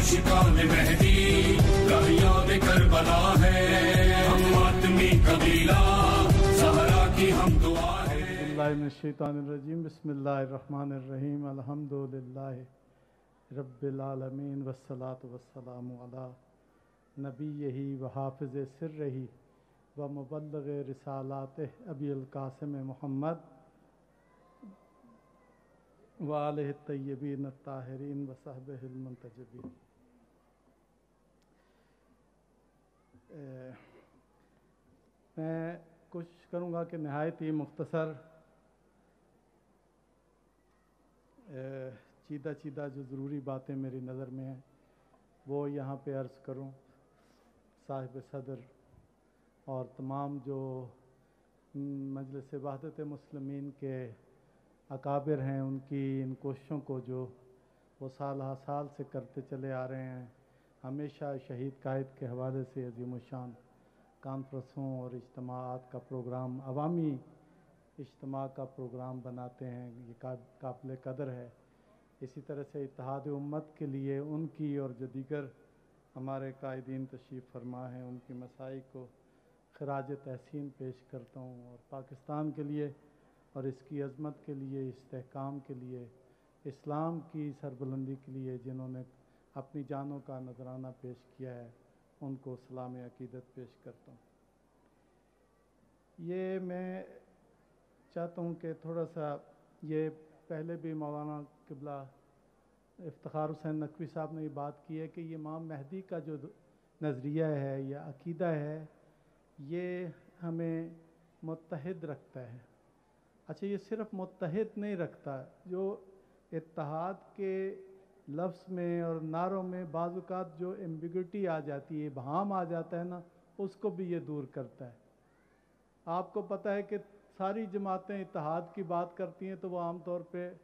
आशिकान मेहदी का याद करबला है, हम मातमी कबीला सहरा की हम दुआ है। बिस्मिल्लाहिर्रहमानिर्रहीम, बिस्मिल्लाहिर्रहमानिर्रहीम, अल्हम्दुलिल्लाहि रब्बिल आलमीन, वस्सलातु वस्सलामु अला नबिय्यिही व हाफ़िज़ सिर्रिही व मुबल्लिग़ रिसालातिही अबील क़ासिम मुहम्मद व आलिहि तय्यबीन अत्ताहिरीन व सहबिहिल मुंतजबीन। मैं कोशिश करूँगा कि नहायत ही मुख्तसर चीदा चीदा जो ज़रूरी बातें मेरी नज़र में हैं वो यहाँ पे अर्ज़ करूँ। साहिब सदर और तमाम जो मजलिस वहदत मुस्लिमीन के अकाबिर हैं उनकी इन कोशिशों को जो वो साल साल से करते चले आ रहे हैं, हमेशा शहीद कायद के हवाले से अज़ीमुशान कॉन्फ्रेंसों और इज्तिमाआत का प्रोग्राम, अवामी इज्तिमा का प्रोग्राम बनाते हैं, ये काबिल कदर है। इसी तरह से इत्तेहाद उम्मत के लिए उनकी और जो दीगर हमारे कायदीन तशरीफ़ फरमा हैं उनकी मसाई को खराज तहसीन पेश करता हूँ, और पाकिस्तान के लिए और इसकी अज़मत के लिए, इस्तेहकाम के लिए, इस्लाम की सरबुलंदी के लिए जिन्होंने अपनी जानों का नजराना पेश किया है उनको सलाम अकीदत पेश करता हूँ। ये मैं चाहता हूँ कि थोड़ा सा, ये पहले भी मौलाना क़िबला इफ्तिखार हुसैन नकवी साहब ने ये बात की है कि ये इमाम मेहदी का जो नज़रिया है या अकीदा है ये हमें मुत्तहिद रखता है। अच्छा, ये सिर्फ मुत्तहिद नहीं रखता, जो इत्तेहाद के लफ्ज़ में और नारों में बाज़ औक़ात जो एम्बिग्विटी आ जाती है, बहाम आ जाता है ना, उसको भी ये दूर करता है। आपको पता है कि सारी जमातें इत्तेहाद की बात करती हैं तो वो आम तौर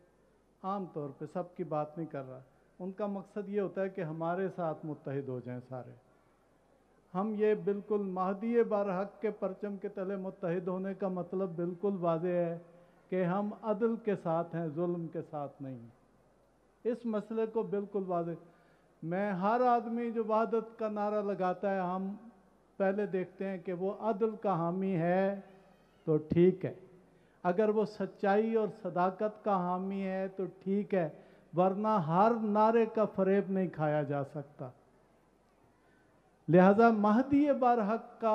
पे सब की बात नहीं कर रहा। उनका मकसद ये होता है कि हमारे साथ मुत्तहिद हो जाएं सारे। हम ये बिल्कुल महदी बरहक के परचम के तले मुत्तहिद होने का मतलब बिल्कुल वाज़ेह है कि हम अदल के साथ हैं, जुल्म के साथ नहीं। इस मसले को बिल्कुल वाज़ेह, मैं हर आदमी जो वहदत का नारा लगाता है, हम पहले देखते हैं कि वो अदल का हामी है तो ठीक है, अगर वो सच्चाई और सदाकत का हामी है तो ठीक है, वरना हर नारे का फरेब नहीं खाया जा सकता। लिहाजा महदी बरहक का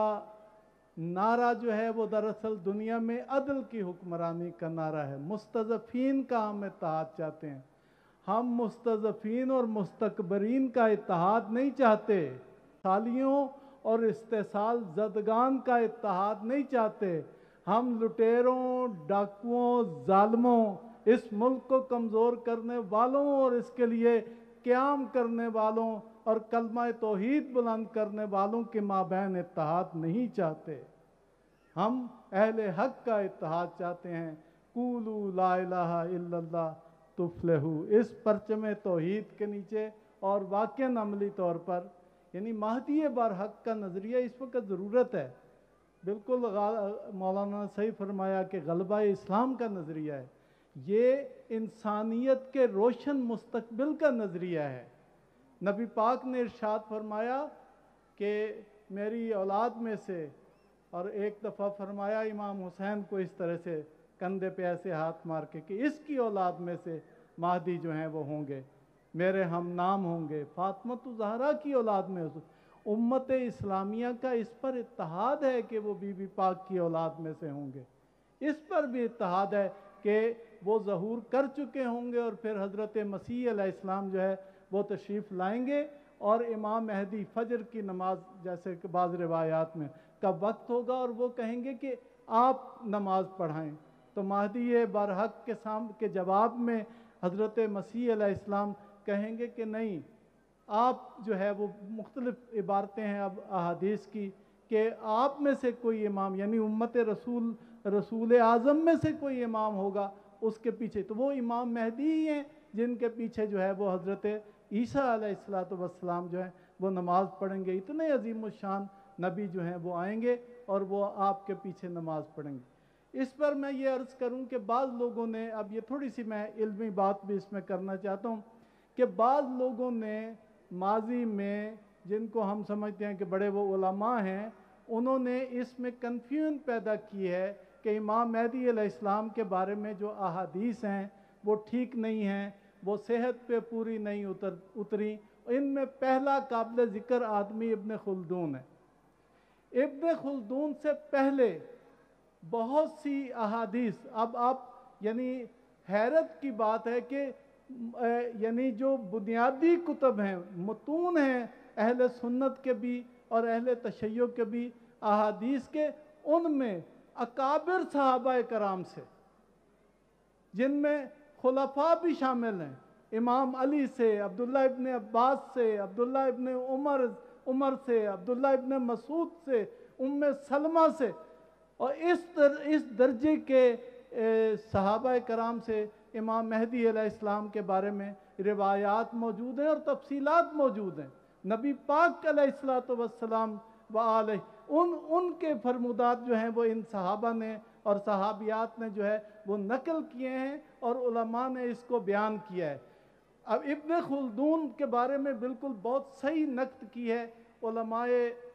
नारा जो है वो दरअसल दुनिया में अदल की हुक्मरानी का नारा है। मुस्तज़फ़ीन का हम इत्तेहाद चाहते हैं, हम मुस्तज़फ़ीन और मुस्तकबरीन का इत्तेहाद नहीं चाहते, सालियों और इस्तेसाल ज़दगान का इत्तेहाद नहीं चाहते। हम लुटेरों, डाकुओं, जालिमों, इस मुल्क को कमज़ोर करने वालों और इसके लिए क़याम करने वालों और कलमा तौहीद बुलंद करने वालों के माबैन इत्तेहाद नहीं चाहते। हम अहले हक का इत्तेहाद चाहते हैं। कूलू ला इलाहा इल्लल्लाह तुफ्लिहू, इस परचम तौहीद के नीचे और वाक़ईन अमली तौर पर, यानी महदी बरहक का नज़रिया इस वक्त ज़रूरत है। बिल्कुल मौलाना ने सही फरमाया कि गलबा इस्लाम का नज़रिया है, ये इंसानियत के रोशन मुस्तकबिल का नज़रिया है। नबी पाक ने इरशाद फरमाया कि मेरी औलाद में से, और एक दफ़ा फरमाया इमाम हुसैन को इस तरह से कंधे पे ऐसे हाथ मार के कि इसकी औलाद में से महदी जो हैं वो होंगे, मेरे हम नाम होंगे, फातिमा ज़हरा की औलाद में। उम्मत इस्लामिया का इस पर इत्तेहाद है कि वो बीबी पाक की औलाद में से होंगे। इस पर भी इत्तेहाद है कि वो ज़हूर कर चुके होंगे और फिर हज़रत मसीह अलैहिस्सलाम जो है वो तशरीफ़ लाएंगे और इमाम मेहदी फ़जर की नमाज, जैसे कि बाज़ रिवायात में, का वक्त होगा और वो कहेंगे कि आप नमाज पढ़ाएं। तो महदी बरहक के जवाब में हज़रत मसीह अलैहिस्सलाम कहेंगे कि नहीं, आप जो है वो मुख्तलिफ इबारतें हैं अब अहादीस की कि आप में से कोई इमाम, यानी उम्मत रसूल आज़म में से कोई इमाम होगा उसके पीछे, तो वो इमाम मेहदी ही हैं जिनके पीछे जो है वो हज़रत ईसा अलैहिस्सलातु वस्सलाम जो है वो नमाज़ पढ़ेंगे। इतने अज़ीमुश्शान नबी जो हैं वो आएंगे और वो आपके पीछे नमाज़ पढ़ेंगे। इस पर मैं ये अर्ज़ करूं कि बाज़ लोगों ने, अब ये थोड़ी सी मैं इल्मी बात भी इसमें करना चाहता हूं कि बाज़ लोगों ने ماضی میں جن کو ہم سمجھتے ہیں کہ بڑے وہ علماء ہیں، انہوں نے اس میں کنفیوژن پیدا کی ہے کہ امام مہدی علیہ السلام کے بارے میں جو احادیث ہیں وہ ٹھیک نہیں ہیں، وہ صحت پہ پوری نہیں اتری۔ ان میں پہلا قابل ذکر آدمی ابن خلدون ہے۔ ابن خلدون سے پہلے بہت سی احادیث، اب آپ یعنی حیرت کی بات ہے کہ یعنی جو بنیادی کتب ہیں، متون ہیں اہل سنت کے بھی اور اہل تشیع کے بھی احادیث کے، ان میں اکابر صحابہ کرام سے، جن میں خلفاء بھی شامل ہیں، امام علی سے، عبداللہ ابن عباس سے، عبداللہ ابن عمر سے، عبداللہ ابن مسعود سے، ام سلمہ سے، اور اس درجے کے صحابہ کرام سے امام مہدی علیہ السلام کے بارے میں روایات موجود ہیں اور تفصیلات موجود ہیں۔ نبی پاک علیہ السلام وآلہ ان کے فرمودات جو ہیں وہ ان صحابہ نے اور صحابیات نے جو ہے وہ نقل کیے ہیں اور علماء نے اس کو بیان کیا ہے۔ اب ابن خلدون کے بارے میں بالکل بہت صحیح نقد کی ہے علماء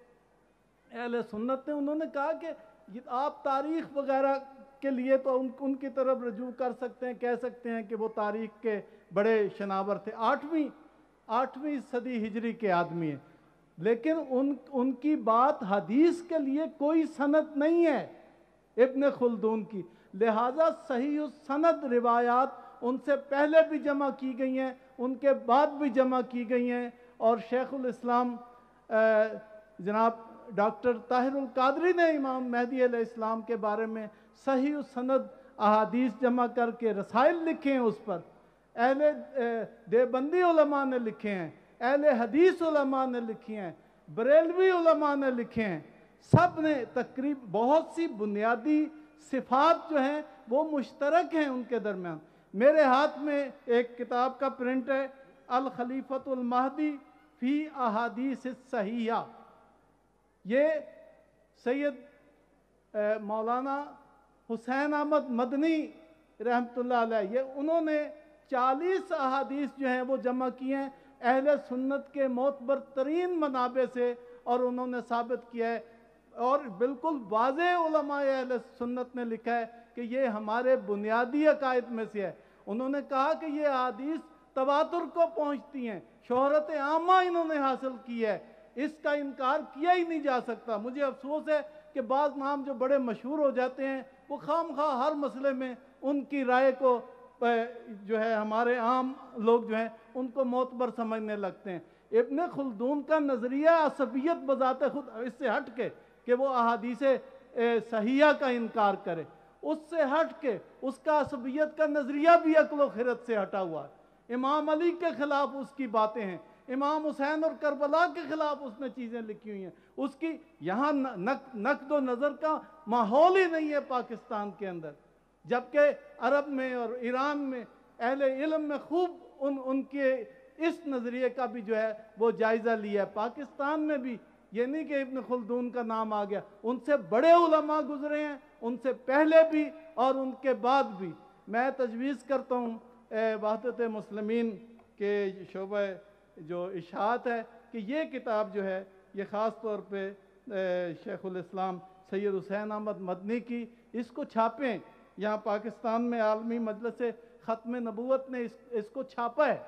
اہل سنت نے۔ انہوں نے کہا کہ آپ تاریخ وغیرہ کے لیے تو ان کی طرف رجوع کر سکتے ہیں، کہہ سکتے ہیں کہ وہ تاریخ کے بڑے شناور تھے، آٹھویں صدی ہجری کے آدمی ہیں، لیکن ان کی بات حدیث کے لیے کوئی سند نہیں ہے ابن خلدون کی، لہذا صحیح السند روایات ان سے پہلے بھی جمع کی گئی ہیں، ان کے بعد بھی جمع کی گئی ہیں، اور شیخ الاسلام جناب ڈاکٹر طاہر القادری نے امام مہدی علیہ السلام کے بارے میں صحیح السند احادیث جمع کر کے رسائل لکھے ہیں، اس پر اہل دیوبندی علماء نے لکھے ہیں، اہل حدیث علماء نے لکھے ہیں، بریلوی علماء نے لکھے ہیں، سب نے بہت سی بنیادی صفات جو ہیں وہ مشترک ہیں ان کے درمیان۔ میرے ہاتھ میں ایک کتاب کا پرنٹ ہے، الخلیفۃ المہدی فی احادیث الصحیحہ، یہ سید مولانا حسین احمد مدنی رحمۃ اللہ علیہ، یہ انہوں نے 40 احادیث جو ہیں وہ جمع کی ہیں اہل سنت کے معتبر ترین منابع سے، اور انہوں نے ثابت کیا ہے، اور بالکل واضح علماء اہل سنت نے لکھا ہے کہ یہ ہمارے بنیادی عقائد میں سے ہے۔ انہوں نے کہا کہ یہ احادیث تواتر کو پہنچتی ہیں، شہرت عامہ انہوں نے حاصل کی ہے، اس کا انکار کیا ہی نہیں جا سکتا۔ مجھے افسوس ہے کہ بعض نام جو بڑے مشہور ہو جاتے ہیں وہ خام خواہ ہر مسئلے میں ان کی رائے کو جو ہے ہمارے عام لوگ جو ہیں ان کو معتبر سمجھنے لگتے ہیں۔ ابن خلدون کا نظریہ عصبیت بذات خود اس سے ہٹ کے کہ وہ احادیث صحیحہ کا انکار کرے، اس سے ہٹ کے اس کا عصبیت کا نظریہ بھی عقل و خرد سے ہٹا ہوا ہے۔ امام علی کے خلاف اس کی باتیں ہیں، امام حسین اور کربلا کے خلاف اس نے چیزیں لکھی ہوئی ہیں، اس کی یہاں نقد و نظر کا ماحول ہی نہیں ہے پاکستان کے اندر، جبکہ عرب میں اور ایران میں اہل علم میں خوب ان کے اس نظریے کا بھی جو ہے وہ جائزہ لیا ہے۔ پاکستان میں بھی یہ نہیں کہ ابن خلدون کا نام آ گیا، ان سے بڑے علماء گزرے ہیں، ان سے پہلے بھی اور ان کے بعد بھی۔ میں تجویز کرتا ہوں وحدت مسلمین کے شعبہ جو اشاعت ہے کہ یہ کتاب جو ہے یہ خاص طور پہ شیخ الاسلام سید حسین احمد مدنی کی، اس کو چھاپیں۔ یہاں پاکستان میں عالمی مجلس ختم نبوت نے اس کو چھاپا ہے،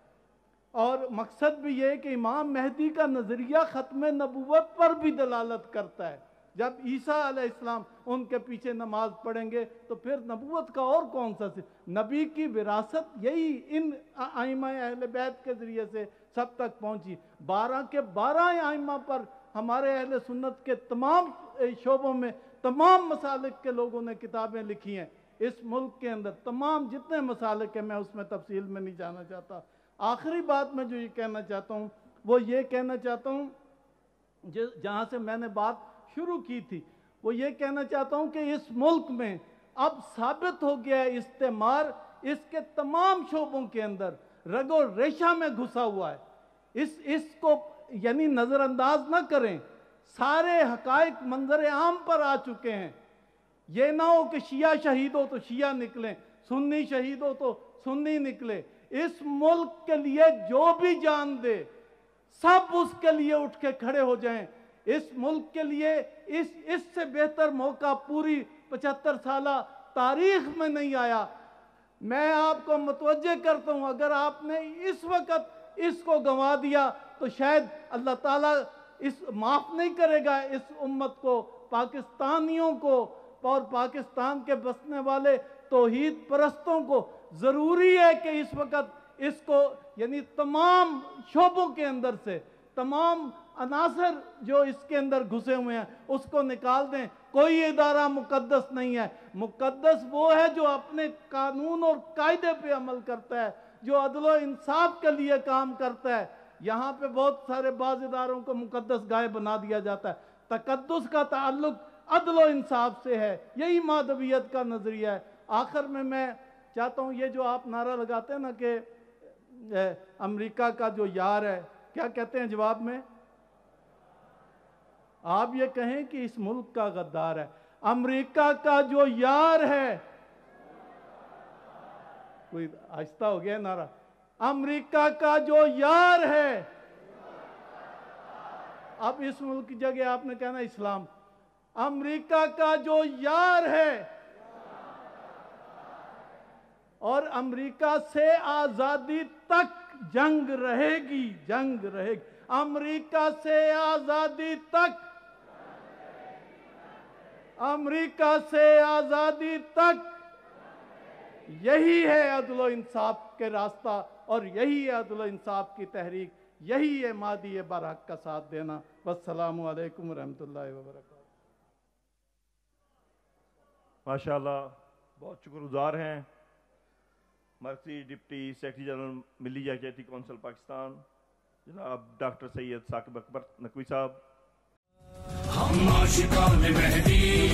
اور مقصد بھی یہ کہ امام مہدی کا نظریہ ختم نبوت پر بھی دلالت کرتا ہے۔ جب عیسیٰ علیہ السلام ان کے پیچھے نماز پڑھیں گے تو پھر نبوت کا اور کون سا نبی کی وراثت یہی ان ائمہ اہل بیت کے ذریعے سے سب تک پہنچی۔ 12 کے 12 ائمہ پر ہمارے اہل سنت کے تمام شعبوں میں تمام مسالک کے لوگوں نے کتابیں لکھی ہیں اس ملک کے اندر، تمام جتنے مسالک ہیں، میں اس میں تفصیل میں نہیں جانا چاہتا۔ آخری بات میں جو یہ کہنا چاہتا ہوں وہ یہ کہنا چاہتا ہوں جہاں سے میں نے بات شروع کی تھی، وہ یہ کہنا چاہتا ہوں کہ اس ملک میں اب ثابت ہو گیا ہے استعمار اس کے تمام شعبوں کے اندر رگ و ریشہ میں گھسا ہوا ہے۔ اس کو یعنی نظر انداز نہ کریں، سارے حقائق منظر عام پر آ چکے ہیں۔ یہ نہ ہو کہ شیعہ شہید ہو تو شیعہ نکلیں، سنی شہید ہو تو سنی نکلے۔ اس ملک کے لیے جو بھی جان دے، सब उसके लिए उठ के खड़े हो जाएं। इस मुल्क के लिए इससे बेहतर मौका पूरी 75 साल तारीख में नहीं आया। मैं आपको मुतवज्जे करता हूं, अगर आपने इस वक्त इसको गंवा दिया तो शायद अल्लाह ताला इस माफ नहीं करेगा इस उम्मत को, पाकिस्तानियों को और पाकिस्तान के बसने वाले तौहीद परस्तों को। जरूरी है कि इस वक्त इसको यानी तमाम शोबों के अंदर से तमाम अनासर जो इसके अंदर घुसे हुए हैं उसको निकाल दें। कोई इदारा मुकद्दस नहीं है। मुकद्दस वो है जो अपने कानून और कायदे पे अमल करता है, जो अदल इंसाफ के लिए काम करता है। यहाँ पे बहुत सारे बाज़ इदारों को मुकद्दस गाय बना दिया जाता है। तकद्दुस का ताल्लुक अदल इंसाफ से है, यही मादवियत का नजरिया है। आखिर में मैं चाहता हूँ ये जो आप नारा लगाते हैं ना कि अमेरिका का जो यार है, क्या कहते हैं जवाब में? आप ये कहें कि इस मुल्क का गद्दार है। अमेरिका का जो यार है, कोई आहिस्ता हो गया नारा। अमेरिका का जो यार है, अब इस मुल्क की जगह आपने कहना इस्लाम। अमेरिका का जो यार है और अमेरिका से आजादी तक जंग रहेगी, जंग रहेगी। अमेरिका से आजादी तक, अमेरिका से आजादी तक, यही है अदल इंसाफ के रास्ता और यही है अदल इंसाफ की तहरीक, यही है मादी बरहक का साथ देना। वस्सलामु अलैकुम रहमतुल्लाहि व बरकातहू। माशाअल्लाह, बहुत शुक्रगुजार हैं मरकज़ी deputy secretary general Milli Yakjehti council Pakistan जनाब डॉक्टर सैयद साकिब अकबर नकवी साहब। हम आशिकान मेहदी